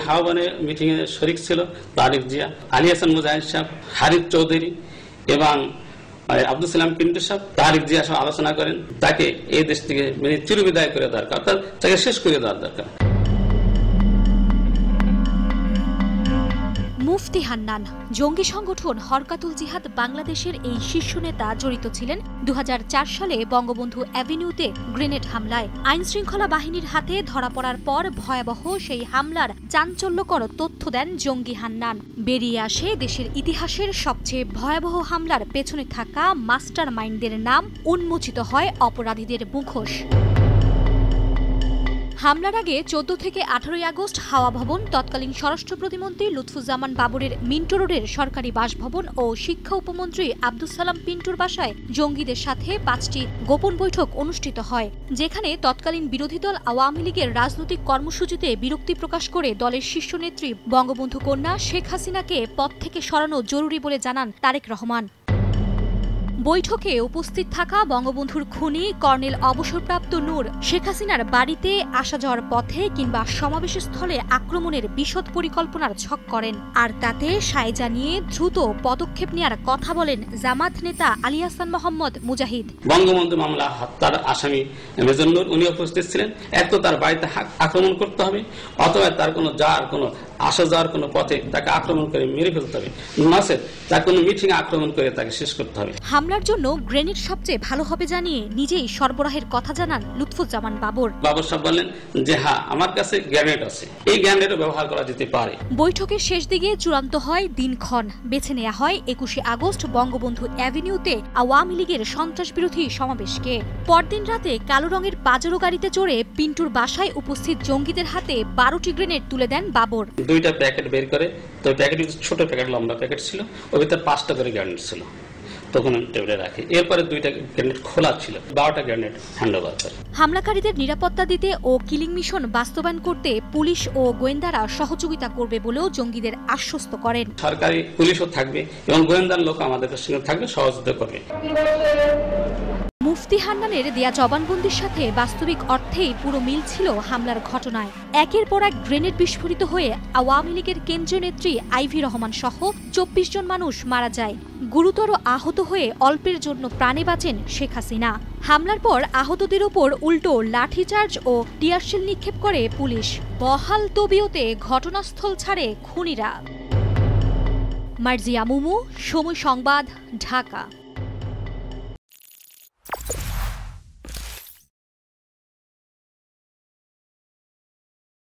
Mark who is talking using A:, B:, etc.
A: হাওয়াবনে meeting এ শরীক ছিল তারিক জিয়া, আলী হাসান মুজাহিদ সাহেব, হারিফ চৌধুরী এবং আব্দুল সালাম পিন্টু সাহেব, তারিক জিয়া সহ আলোচনা করেন তাকে এই দেশ থেকে চিরবিদায় করে দরকার, তাকে শেষ করে দেওয়ার দরকার।
B: মুফতি হান্নান জঙ্গি সংগঠন হরকাতুল জিহাদ বাংলাদেশের এই শীর্ষ নেতা জড়িত ছিলেন 2004 সালে বঙ্গবন্ধু অ্যাভিনিউতে গ্রেনেড হামলায়। আইনশৃঙ্খলা বাহিনীর হাতে ধরা পড়ার পর ভয়াবহ সেই হামলার চাঞ্চল্যকর তথ্য দেন জঙ্গি হান্নান। বেরিয়ে আসে দেশের ইতিহাসের সবচেয়ে ভয়াবহ হামলার পেছনে থাকা মাস্টার মাইন্ডদের নাম, উন্মোচিত হয় অপরাধীদের মুখোশ। হামলার আগে 14 থেকে 18 আগস্ট হাওয়া ভবন, তৎকালীন স্বরাষ্ট্র প্রতিমন্ত্রী লুৎফুজ্জামান বাবরের মিন্টো রোডের সরকারি বাসভবন ও শিক্ষা উপমন্ত্রী আব্দুল সালাম পিন্টুর বাসায় জঙ্গিদের সাথে 5টি গোপন বৈঠক অনুষ্ঠিত হয়, যেখানে তৎকালীন বিরোধী দল আওয়ামী লীগের রাজনৈতিক কর্মসূচিতে বিরক্তি প্রকাশ করে দলের শীর্ষ নেত্রী বঙ্গবন্ধু কন্যা শেখ হাসিনাকে পদ থেকে সরানো জরুরি বলে জানান তারেক রহমান। বৈঠকে উপস্থিত থাকা বঙ্গবন্ধুর খুনি কর্নেল অবসরপ্রাপ্ত নূর শেখ হাসিনার বাড়িতে আসা যাওয়ার পথে কিংবা সমাবেশ স্থলে আক্রমণের বিশদ পরিকল্পনার ছক করেন, আর তাতে সায় জানিয়ে দ্রুত পদক্ষেপ নেওয়ার কথা বলেন জামাত নেতা আলী হাসান মোহাম্মদ মুজাহিদ।
A: বঙ্গবন্ধু মামলা হত্যার আসামি মেজর নূর উনি উপস্থিত ছিলেন। এক তো তার বাড়িতে আক্রমণ করতে হবে, অথবা তার কোনো আসা যাওয়ার কোনো পথে তাকে আক্রমণ করে মেরে ফেলতে হবে, নচেত তার কোনো মিটিং আক্রমণ করে তাকে শেষ করতে হবে।
B: হামলার জন্য গ্রেনেড সবচেয়ে ভালো হবে জানিয়ে নিজেই সরবরাহের কথা জানান লুৎফুজ্জামান বাবর।
A: বাবর সাহেব বললেন যে হ্যাঁ, আমার কাছে গ্রেনেড আছে, এই গ্রেনেডও ব্যবহার করা যেতে পারে।
B: বৈঠকের শেষ দিকে চূড়ান্ত হয় দিনক্ষণ, বেছে নেওয়া হয় 21 আগস্ট বঙ্গবন্ধু অ্যাভিনিউতে আওয়ামী লীগের সন্ত্রাস বিরোধী সমাবেশকে। পরদিন রাতে কালো রঙের পাজেরো গাড়িতে চড়ে পিন্টুর বাসায় উপস্থিত জঙ্গিদের হাতে 12টি গ্রেনেড তুলে দেন বাবর।
A: 2টা প্যাকেট বের করে, তো প্যাকেট ছোট প্যাকেট, লম্বা প্যাকেট ছিল, ওর ভিতরে 5টা করে গ্রেনেড ছিল, তখন টেবিলে রাখি। এরপরে 2টা গ্রেনেড খোলা ছিল, 12টা গ্রেনেড হ্যান্ডওভার করে।
B: হামলাকারীদের নিরাপত্তা দিতে ও কিলিং মিশন বাস্তবায়ন করতে পুলিশ ও গোয়েন্দারা সহযোগিতা করবে বলেও জঙ্গিদের আশ্বস্ত করেন।
A: সরকারি পুলিশও থাকবে এবং গোয়েন্দার লোক আমাদের সঙ্গে থাকবে, সহযোগিতা করবে।
B: মুফতি হান্নানের দেয়া জবানবন্দির সাথে বাস্তবিক অর্থেই পুরো মিল ছিল হামলার ঘটনায়। একের পর এক গ্রেনেড বিস্ফোরিত হয়ে আওয়ামী লীগের কেন্দ্রীয় নেত্রী আইভি রহমান সহ 24 জন মানুষ মারা যায়। গুরুতর আহত হয়ে অল্পের জন্য প্রাণে বাঁচেন শেখ হাসিনা। হামলার পর আহতদের উপর উল্টো লাঠিচার্জ ও টিয়ারশেল নিক্ষেপ করে পুলিশ। বহাল তবিয়তে ঘটনাস্থল ছাড়ে খুনিরা। মার্জিয়া মুমু, সময় সংবাদ, ঢাকা।